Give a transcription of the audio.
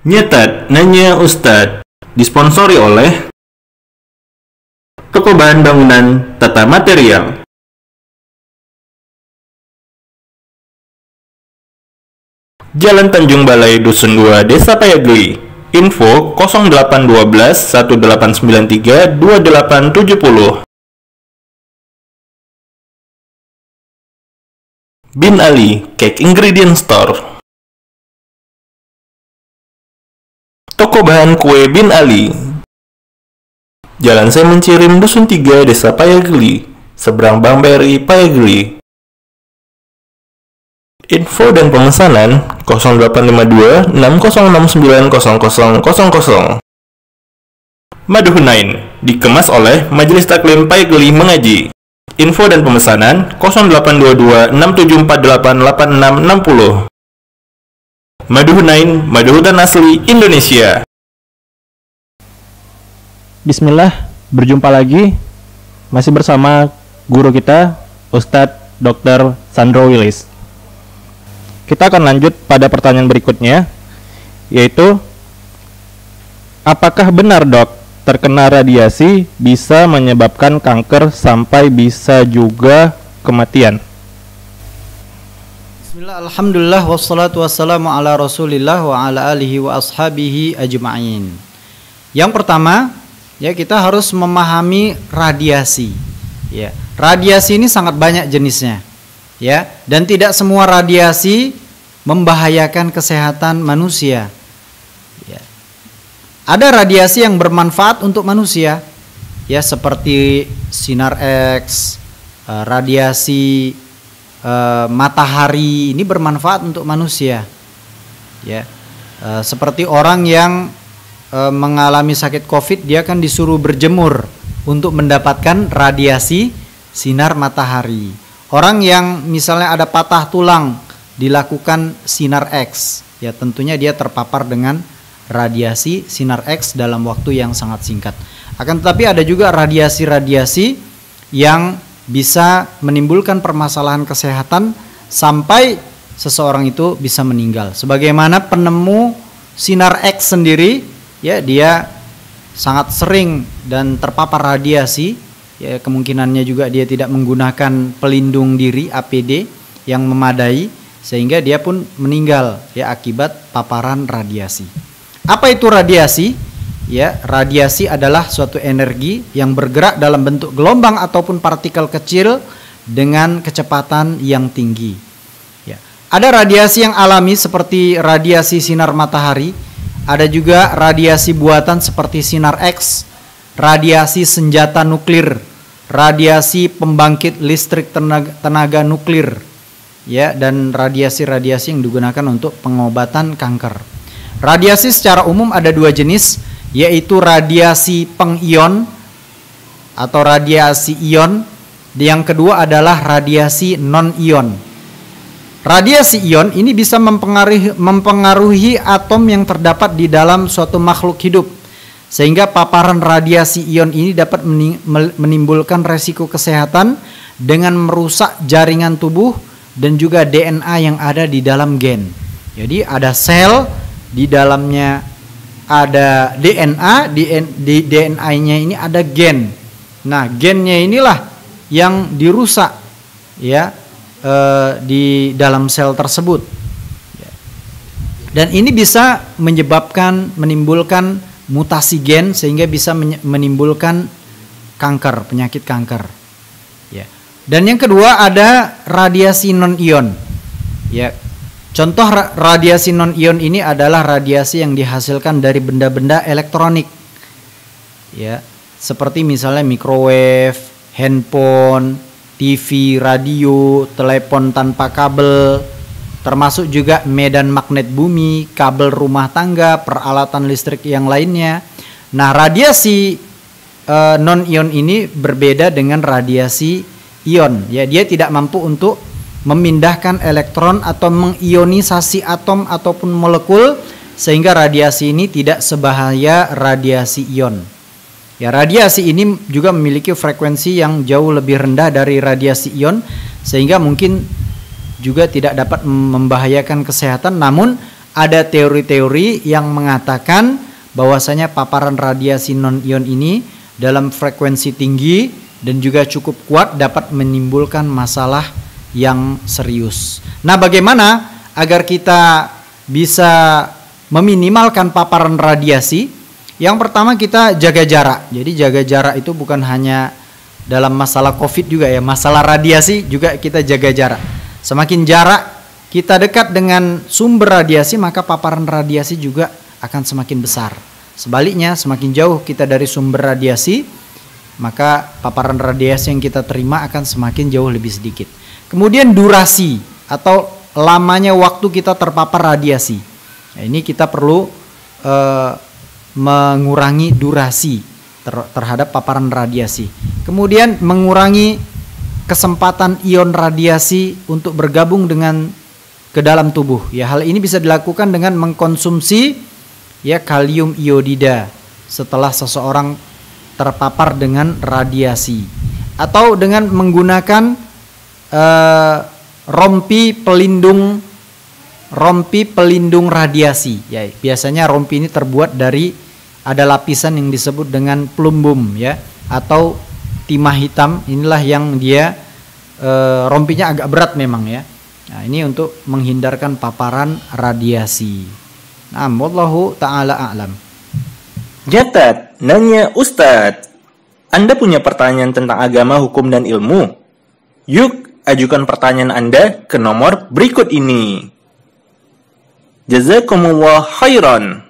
Nyetat Nanya Ustadz disponsori oleh Toko Bahan Bangunan Tata Material. Jalan Tanjung Balai, Dusun 2, Desa Payagli. Info 0812 1893 2870. Bin Ali Cake Ingredient Store. Toko bahan kue Bin Ali. Jalan Semen Cirim, Dusun 3, Desa Payagli, seberang Bang Beri, Payagli. Info dan pemesanan 0852 6069 0000. Madu Hunain dikemas oleh Majelis Taklim Payagli Mengaji. Info dan pemesanan 0822 6748 8660. Madu Hunain, madu hutan asli Indonesia. Bismillah, berjumpa lagi. Masih bersama guru kita, Ustadz Dr. Sandro Willis. Kita akan lanjut pada pertanyaan berikutnya, yaitu apakah benar dok, terkena radiasi bisa menyebabkan kanker sampai bisa juga kematian? Bismillah, alhamdulillah, wassalatu wassalamu ala rasulillah wa ala alihi wa ashabihi ajma'in. Yang pertama, ya, kita harus memahami radiasi. Ya, radiasi ini sangat banyak jenisnya. Ya, dan tidak semua radiasi membahayakan kesehatan manusia. Ya. Ada radiasi yang bermanfaat untuk manusia, ya, seperti sinar X, radiasi matahari, ini bermanfaat untuk manusia, ya. Seperti orang yang mengalami sakit COVID, dia akan disuruh berjemur untuk mendapatkan radiasi sinar matahari. Orang yang misalnya ada patah tulang, dilakukan sinar X, ya, tentunya dia terpapar dengan radiasi sinar X dalam waktu yang sangat singkat. Akan tetapi ada juga radiasi-radiasi yang bisa menimbulkan permasalahan kesehatan sampai seseorang itu bisa meninggal. Sebagaimana penemu sinar X sendiri, ya, dia sangat sering dan terpapar radiasi, ya, kemungkinannya juga dia tidak menggunakan pelindung diri APD yang memadai sehingga dia pun meninggal, ya, akibat paparan radiasi. Apa itu radiasi? Ya, radiasi adalah suatu energi yang bergerak dalam bentuk gelombang ataupun partikel kecil dengan kecepatan yang tinggi. Ya. Ada radiasi yang alami seperti radiasi sinar matahari, ada juga radiasi buatan seperti sinar X, radiasi senjata nuklir, radiasi pembangkit listrik tenaga nuklir, ya, dan radiasi-radiasi yang digunakan untuk pengobatan kanker. Radiasi secara umum ada dua jenis, yaitu radiasi pengion atau radiasi ion. Yang kedua adalah radiasi non-ion. Radiasi ion ini bisa mempengaruhi atom yang terdapat di dalam suatu makhluk hidup, sehingga paparan radiasi ion ini dapat menimbulkan resiko kesehatan dengan merusak jaringan tubuh dan juga DNA yang ada di dalam gen. Jadi ada sel, di dalamnya ada DNA, di DNA-nya ini ada gen. Nah, gennya inilah yang dirusak, ya, di dalam sel tersebut. Dan ini bisa menimbulkan mutasi gen sehingga bisa menimbulkan kanker, penyakit kanker. Ya. Dan yang kedua ada radiasi non-ion. Ya. Contoh radiasi non-ion ini adalah radiasi yang dihasilkan dari benda-benda elektronik, ya, seperti misalnya microwave, handphone, TV, radio, telepon tanpa kabel, termasuk juga medan magnet bumi, kabel rumah tangga, peralatan listrik yang lainnya. Nah, radiasi non-ion ini berbeda dengan radiasi ion, ya, dia tidak mampu untuk memindahkan elektron atau mengionisasi atom ataupun molekul, sehingga radiasi ini tidak sebahaya radiasi ion. Ya, radiasi ini juga memiliki frekuensi yang jauh lebih rendah dari radiasi ion, sehingga mungkin juga tidak dapat membahayakan kesehatan, namun ada teori-teori yang mengatakan bahwasanya paparan radiasi non-ion ini dalam frekuensi tinggi dan juga cukup kuat dapat menimbulkan masalah yang serius. Nah, bagaimana agar kita bisa meminimalkan paparan radiasi? Yang pertama, kita jaga jarak. Jadi jaga jarak itu bukan hanya dalam masalah COVID juga ya, masalah radiasi juga kita jaga jarak. Semakin jarak kita dekat dengan sumber radiasi, maka paparan radiasi juga akan semakin besar. Sebaliknya, semakin jauh kita dari sumber radiasi, maka paparan radiasi yang kita terima akan semakin jauh lebih sedikit. Kemudian durasi atau lamanya waktu kita terpapar radiasi. Nah, ini kita perlu mengurangi durasi terhadap paparan radiasi. Kemudian mengurangi kesempatan ion radiasi untuk bergabung dengan ke dalam tubuh. Ya, hal ini bisa dilakukan dengan mengkonsumsi ya kalium iodida setelah seseorang terpapar dengan radiasi, atau dengan menggunakan rompi pelindung radiasi. Ya, biasanya rompi ini terbuat dari ada lapisan yang disebut dengan plumbum ya, atau timah hitam. Inilah yang dia rompinya agak berat memang ya. Nah, ini untuk menghindarkan paparan radiasi. Nah, wallahu ta'ala a'lam. Nyatat, nanya Ustadz. Anda punya pertanyaan tentang agama, hukum, dan ilmu? Yuk, ajukan pertanyaan Anda ke nomor berikut ini. Jazakumullah khairan.